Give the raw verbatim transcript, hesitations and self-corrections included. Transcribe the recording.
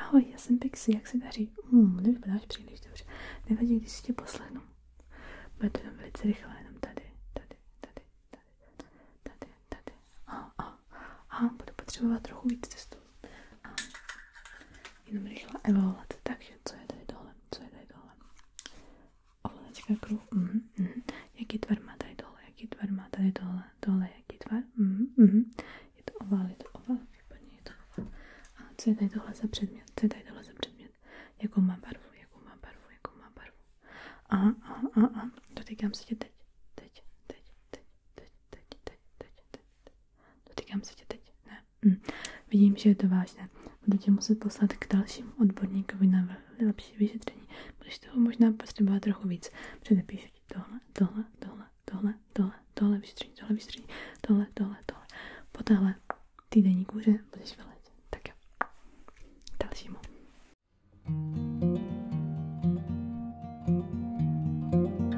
Ahoj, já jsem Pixie, jak se daří? Hmm, nevypadáš příliš dobře. Nevadí, když si tě poslechnu. Bude to jenom velice rychle, jenom tady, tady, tady, tady, tady, tady. A, a, a, budu potřebovat trochu víc cestu. A, jenom rychlá evaluace. Takže, co je tady tohle? Co je tady tohle? Ovladačka kruh. Mhm, mhm. Jaký tvar má tady tohle? Jaký tvar má tady tohle? Tohle, jaký tvar? Mhm, mhm. Je to oval, je to oval. Výborně, je to oval. A co je tady tohle za předmět? Co je tady tohle za předmět? Jakou má barvu? Jakou má barvu? Jakou má barvu? Aha, aha, aha, aha. Dotýkám se tě teď. Teď, teď, teď, teď, teď, teď, teď, teď. Dotýkám se tě teď. Ne. Hm. Vidím, že je to vážné. Budu tě muset poslat k dalšímu odborníkovi na lepší vyšetření. Budeš toho možná potřebovat trochu víc. Předepíšu ti tohle, tohle, tohle, tohle, tohle, tohle vyšetření, tohle vyšetření, tohle, tohle, tohle. Po téhle týdenní kůře budeš vylet. Tak jo. Dalšímu.